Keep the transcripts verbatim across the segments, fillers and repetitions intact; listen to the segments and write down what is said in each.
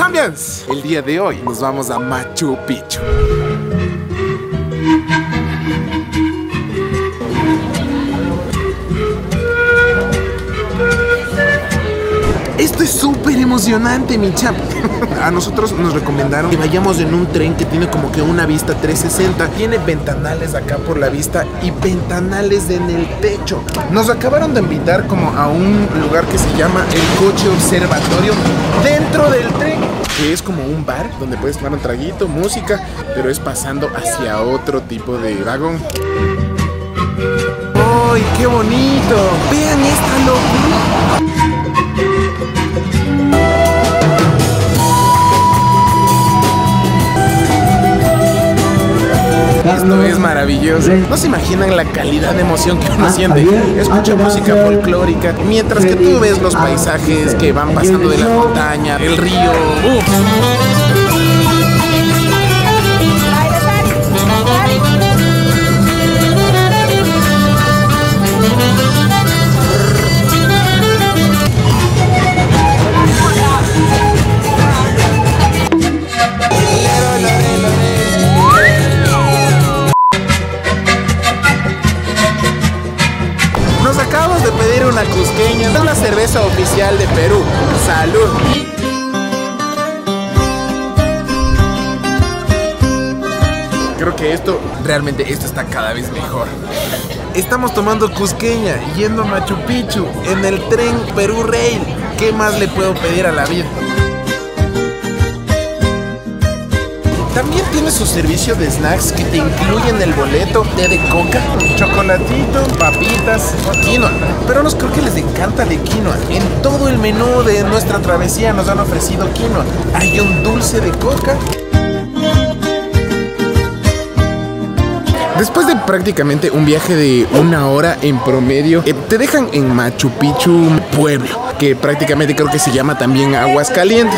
Champions, el día de hoy nos vamos a Machu Picchu. Esto es súper emocionante, mi champ. A nosotros nos recomendaron que vayamos en un tren que tiene como que una vista trescientos sesenta. Tiene ventanales acá por la vista y ventanales en el techo. Nos acabaron de invitar como a un lugar que se llama el Coche Observatorio dentro del tren, que es como un bar donde puedes tomar un traguito, música, pero es pasando hacia otro tipo de vagón. ¡Ay, qué bonito! ¡Vean esta locura! Esto es maravilloso. No se imaginan la calidad de emoción que uno siente. Escucha música folclórica mientras que tú ves los paisajes que van pasando de la montaña, el río. ¡Uf! Acabamos de pedir una cusqueña, es la cerveza oficial de Perú. ¡Salud! Creo que esto, realmente esto está cada vez mejor. Estamos tomando cusqueña, yendo a Machu Picchu, en el tren Perú Rail. ¿Qué más le puedo pedir a la vida? También tiene su servicio de snacks que te incluyen el boleto, té de coca, chocolatito, papitas, quinoa. Pero a los creo que les encanta de quinoa. En todo el menú de nuestra travesía nos han ofrecido quinoa. Hay un dulce de coca. Después de prácticamente un viaje de una hora en promedio, eh, te dejan en Machu Picchu pueblo, que prácticamente creo que se llama también Aguascalientes.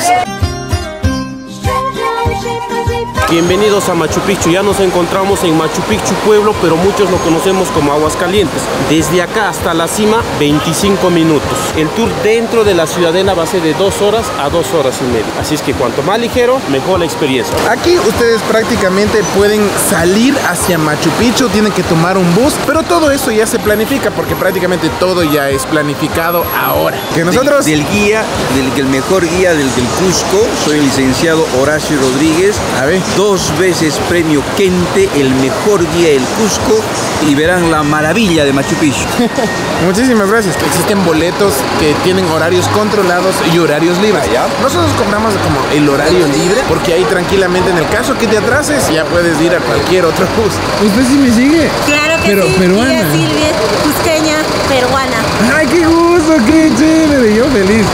Bienvenidos a Machu Picchu. Ya nos encontramos en Machu Picchu pueblo, pero muchos lo conocemos como Aguascalientes. Desde acá hasta la cima, veinticinco minutos. El tour dentro de la ciudadela va a ser de dos horas a dos horas y media. Así es que cuanto más ligero, mejor la experiencia. Aquí ustedes prácticamente pueden salir hacia Machu Picchu, tienen que tomar un bus, pero todo eso ya se planifica porque prácticamente todo ya es planificado ahora. Que nosotros... Del, del guía, del, del mejor guía del, del Cusco, soy el licenciado Horacio Rodríguez. A ver. Dos veces premio Kente, el mejor guía del Cusco, y verán la maravilla de Machu Picchu. Muchísimas gracias. Existen boletos que tienen horarios controlados y horarios libres. ¿Ya? Nosotros compramos como el horario libre porque ahí tranquilamente, en el caso que te atrases, ya puedes ir a cualquier otro bus. ¿Usted sí me sigue? Claro que Pero, sí. peruana. Silvia, Silvia, cusqueña, peruana. ¡Ay, qué gusto! ¡Qué chévere! Yo feliz.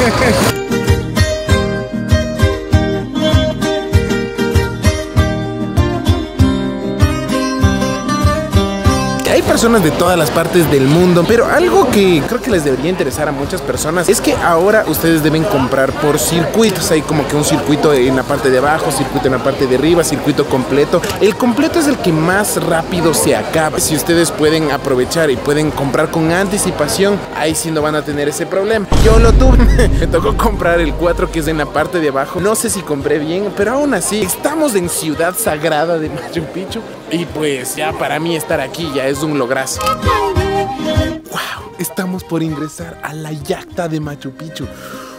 Hay personas de todas las partes del mundo, pero algo que creo que les debería interesar a muchas personas es que ahora ustedes deben comprar por circuitos. Hay como que un circuito en la parte de abajo, circuito en la parte de arriba, circuito completo. El completo es el que más rápido se acaba. Si ustedes pueden aprovechar y pueden comprar con anticipación, ahí sí no van a tener ese problema. Yo lo tuve. Me tocó comprar el cuatro, que es en la parte de abajo. No sé si compré bien, pero aún así estamos en Ciudad Sagrada de Machu Picchu y pues ya para mí estar aquí ya es un lograzo. Wow, estamos por ingresar a la yacta de Machu Picchu.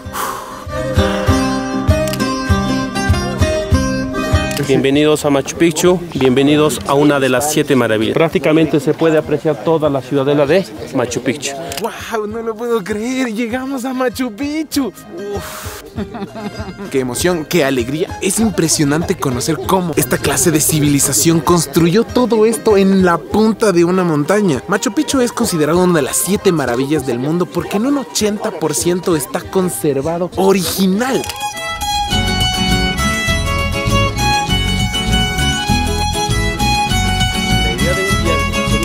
Bienvenidos a Machu Picchu, bienvenidos a una de las siete maravillas. Prácticamente se puede apreciar toda la ciudadela de Machu Picchu. ¡Wow! No lo puedo creer, llegamos a Machu Picchu. Uf. ¡Qué emoción, qué alegría! Es impresionante conocer cómo esta clase de civilización construyó todo esto en la punta de una montaña. Machu Picchu es considerado una de las siete maravillas del mundo porque en un ochenta por ciento está conservado original.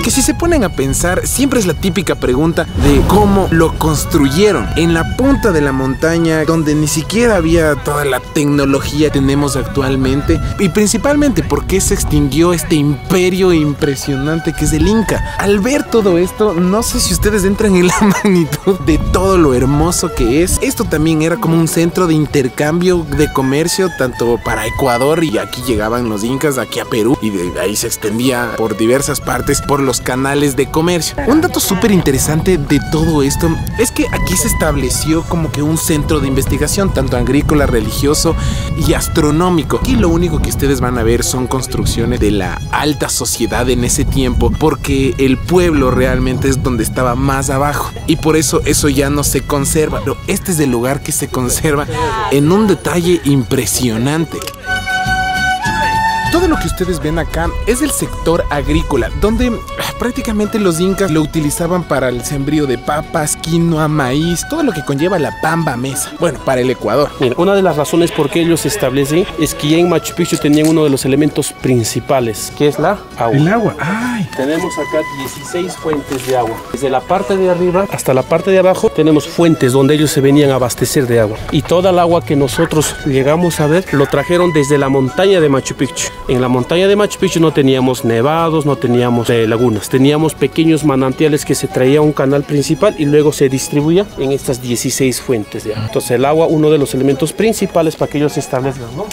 que si se ponen a pensar, siempre es la típica pregunta de cómo lo construyeron en la punta de la montaña, donde ni siquiera había toda la tecnología que tenemos actualmente, y principalmente por qué se extinguió este imperio impresionante que es el Inca. Al ver todo esto, no sé si ustedes entran en la magnitud de todo lo hermoso que es. Esto también era como un centro de intercambio de comercio, tanto para Ecuador, y aquí llegaban los incas aquí a Perú, y de ahí se extendía por diversas partes por los canales de comercio. Un dato súper interesante de todo esto es que aquí se estableció como que un centro de investigación, tanto agrícola, religioso y astronómico. Aquí lo único que ustedes van a ver son construcciones de la alta sociedad en ese tiempo, porque el pueblo realmente es donde estaba más abajo, y por eso eso ya no se conserva. Pero este es el lugar que se conserva en un detalle impresionante. Todo lo que ustedes ven acá es el sector agrícola, donde prácticamente los incas lo utilizaban para el sembrío de papas, quinoa, maíz, todo lo que conlleva la pamba mesa. Bueno, para el Ecuador. Mira, una de las razones por qué ellos se establecen es que ya en Machu Picchu tenían uno de los elementos principales, que es la agua. El agua, ay. Tenemos acá dieciséis fuentes de agua. Desde la parte de arriba hasta la parte de abajo tenemos fuentes donde ellos se venían a abastecer de agua. Y toda el agua que nosotros llegamos a ver lo trajeron desde la montaña de Machu Picchu. En la montaña de Machu Picchu no teníamos nevados, no teníamos eh, lagunas, teníamos pequeños manantiales que se traía a un canal principal y luego se distribuía en estas dieciséis fuentes de agua. Entonces el agua, uno de los elementos principales para que ellos se establezcan, ¿no?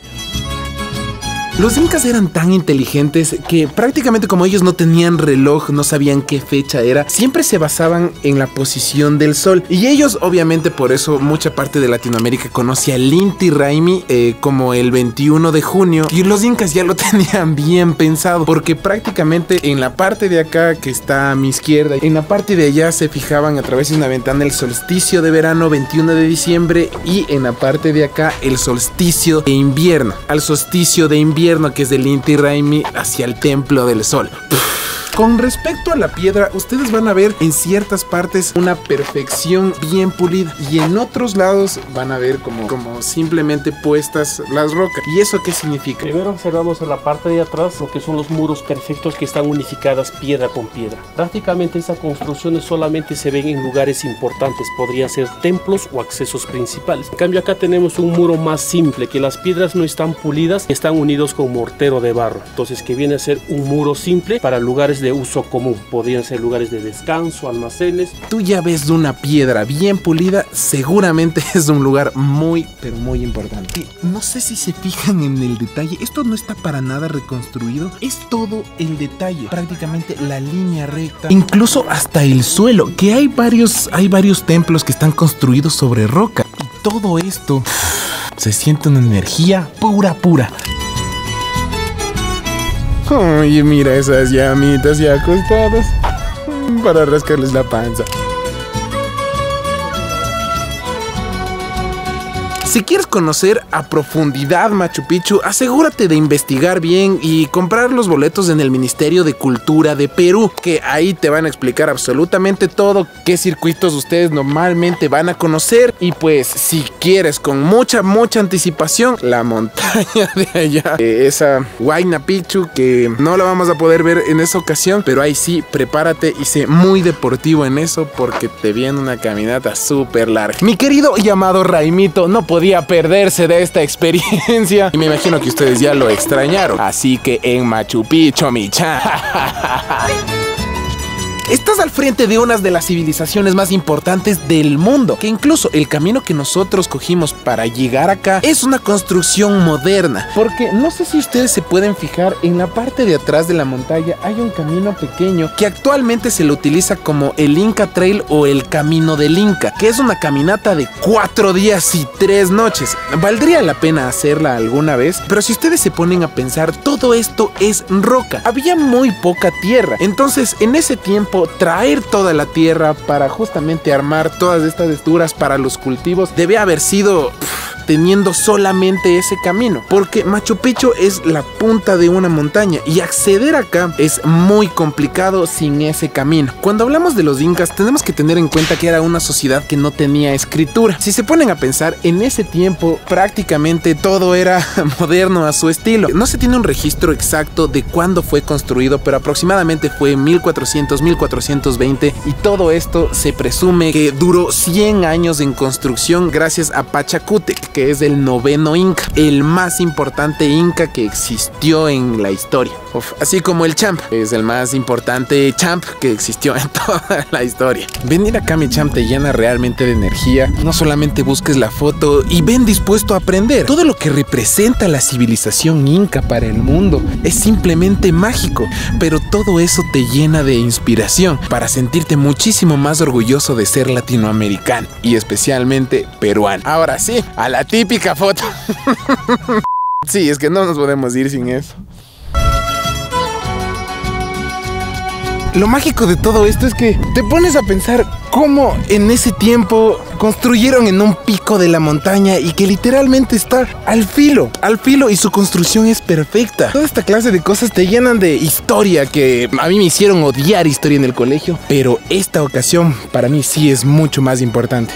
Los incas eran tan inteligentes que prácticamente como ellos no tenían reloj, no sabían qué fecha era, siempre se basaban en la posición del sol. Y ellos, obviamente, por eso mucha parte de Latinoamérica conoce al Inti Raymi eh, como el veintiuno de junio. Y los incas ya lo tenían bien pensado, porque prácticamente en la parte de acá, que está a mi izquierda, en la parte de allá se fijaban a través de una ventana el solsticio de verano, veintiuno de diciembre, y en la parte de acá el solsticio de invierno. Al solsticio de invierno, que es del Inti Raymi, hacia el templo del sol. Con respecto a la piedra, ustedes van a ver en ciertas partes una perfección bien pulida, y en otros lados van a ver como, como simplemente puestas las rocas. ¿Y eso qué significa? Primero observamos en la parte de atrás lo que son los muros perfectos que están unificadas piedra con piedra. Prácticamente esas construcciones solamente se ven en lugares importantes, podrían ser templos o accesos principales. En cambio acá tenemos un muro más simple, que las piedras no están pulidas, están unidos con mortero de barro. Entonces que viene a ser un muro simple para lugares de de uso común, podrían ser lugares de descanso, almacenes. Tú ya ves una piedra bien pulida, seguramente es un lugar muy, pero muy importante. No sé si se fijan en el detalle, esto no está para nada reconstruido, es todo el detalle, prácticamente la línea recta, incluso hasta el suelo, que hay varios, hay varios templos que están construidos sobre roca, y todo esto se siente una energía pura, pura. Oye, mira esas llamitas ya acostadas para rascarles la panza. Si quieres conocer a profundidad Machu Picchu, asegúrate de investigar bien y comprar los boletos en el Ministerio de Cultura de Perú, que ahí te van a explicar absolutamente todo, qué circuitos ustedes normalmente van a conocer. Y pues si quieres con mucha, mucha anticipación, la montaña de allá, eh, esa Huayna Picchu, que no la vamos a poder ver en esa ocasión, pero ahí sí, prepárate y sé muy deportivo en eso, porque te viene una caminata súper larga. Mi querido y amado Raimito no podía perderse de esta experiencia, y me imagino que ustedes ya lo extrañaron, así que en Machu Picchu, mi chan. Estás al frente de una de las civilizaciones más importantes del mundo, que incluso el camino que nosotros cogimos para llegar acá es una construcción moderna, porque no sé si ustedes se pueden fijar, en la parte de atrás de la montaña hay un camino pequeño que actualmente se lo utiliza como el Inca Trail o el Camino del Inca, que es una caminata de cuatro días y tres noches. Valdría la pena hacerla alguna vez, pero si ustedes se ponen a pensar, todo esto es roca, había muy poca tierra, entonces en ese tiempo traer toda la tierra para justamente armar todas estas estructuras para los cultivos debe haber sido pff, teniendo solamente ese camino, porque Machu Picchu es la punta de una montaña y acceder acá es muy complicado sin ese camino. Cuando hablamos de los incas tenemos que tener en cuenta que era una sociedad que no tenía escritura. Si se ponen a pensar, en ese tiempo prácticamente todo era moderno a su estilo. No se tiene un registro exacto de cuándo fue construido, pero aproximadamente fue en mil cuatrocientos, mil cuatrocientos veinte, y todo esto se presume que duró cien años en construcción gracias a Pachacútec, que es el noveno inca, el más importante inca que existió en la historia. Uf, así como el champ es el más importante champ que existió en toda la historia. Venir acá, mi champ, te llena realmente de energía. No solamente busques la foto y ven dispuesto a aprender. Todo lo que representa la civilización inca para el mundo es simplemente mágico, pero todo eso te llena de inspiración para sentirte muchísimo más orgulloso de ser latinoamericano y especialmente peruano. Ahora sí, a la típica foto. Sí, es que no nos podemos ir sin eso. Lo mágico de todo esto es que te pones a pensar cómo en ese tiempo construyeron en un pico de la montaña y que literalmente está al filo, al filo, y su construcción es perfecta. Toda esta clase de cosas te llenan de historia que a mí me hicieron odiar historia en el colegio, pero esta ocasión para mí sí es mucho más importante.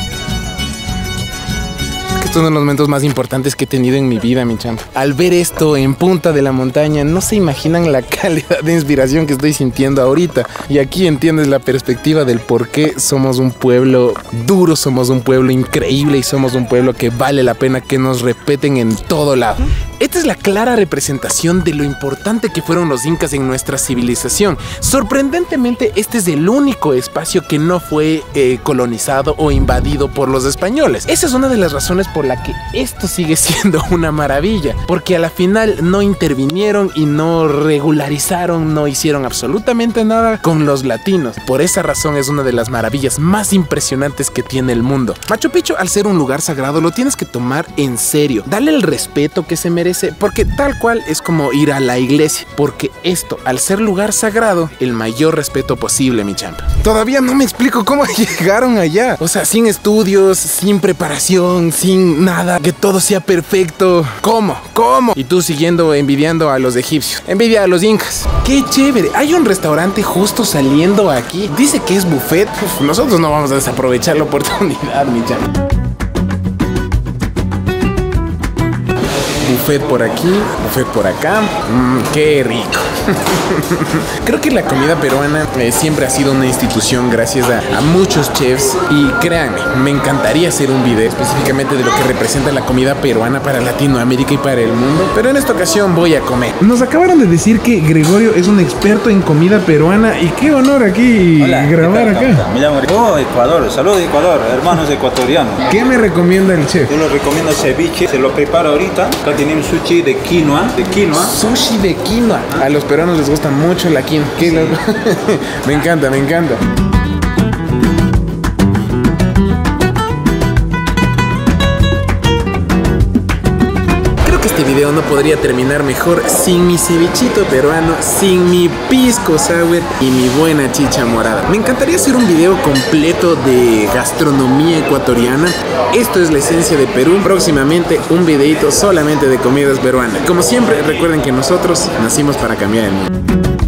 Es uno de los momentos más importantes que he tenido en mi vida, mi champ. Al ver esto en punta de la montaña, no se imaginan la calidad de inspiración que estoy sintiendo ahorita. Y aquí entiendes la perspectiva del por qué somos un pueblo duro, somos un pueblo increíble y somos un pueblo que vale la pena que nos respeten en todo lado. Esta es la clara representación de lo importante que fueron los incas en nuestra civilización. Sorprendentemente, este es el único espacio que no fue eh, colonizado o invadido por los españoles. Esa es una de las razones por la que esto sigue siendo una maravilla, porque a la final no intervinieron y no regularizaron, no hicieron absolutamente nada con los latinos. Por esa razón es una de las maravillas más impresionantes que tiene el mundo. Machu Picchu, al ser un lugar sagrado, lo tienes que tomar en serio. Dale el respeto que se merece, porque tal cual es como ir a la iglesia, porque esto, al ser lugar sagrado, el mayor respeto posible, mi champ. Todavía no me explico cómo llegaron allá. O sea, sin estudios, sin preparación, sin nada, que todo sea perfecto. ¿Cómo? ¿Cómo? Y tú siguiendo envidiando a los egipcios. Envidia a los incas. ¡Qué chévere! Hay un restaurante justo saliendo aquí. Dice que es buffet. Uf, nosotros no vamos a desaprovechar la oportunidad, mi champ. Buffet por aquí, buffet por acá. Mmm, qué rico. Creo que la comida peruana eh, siempre ha sido una institución gracias a, a muchos chefs. Y créanme, me encantaría hacer un video específicamente de lo que representa la comida peruana para Latinoamérica y para el mundo. Pero en esta ocasión voy a comer. Nos acabaron de decir que Gregorio es un experto en comida peruana. Y qué honor aquí. Hola, grabar acá. Me llamo Oh, Ecuador. Saludos de Ecuador, hermanos ecuatorianos. ¿Qué me recomienda el chef? Yo les recomiendo ceviche. Se lo preparo ahorita. Acá tenemos sushi de quinoa. De quinoa. Sushi de quinoa. A los peruanos les gusta mucho la quinoa. Sí. Me encanta, me encanta. Creo que este video no podría terminar mejor sin mi cevichito peruano, sin mi pisco sour y mi buena chicha morada. Me encantaría hacer un video completo de gastronomía ecuatoriana. Esto es la esencia de Perú. Próximamente un videito solamente de comidas peruanas. Como siempre, recuerden que nosotros nacimos para cambiar el mundo.